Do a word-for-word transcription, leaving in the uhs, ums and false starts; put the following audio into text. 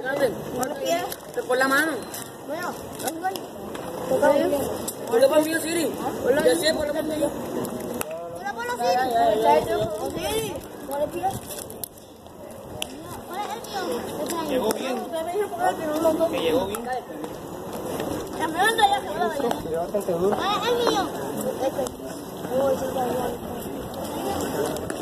grande. Te pon la mano. Bueno, Ponlo por mí, Siri. Yo sé, ponlo por mí. una por los Siri. Siri. ¿Cuál es el Llegó bien. Que llegó bien. Ya me van a ya, se van a ver. Levántate duro. ¿Cuál es el mío? Este.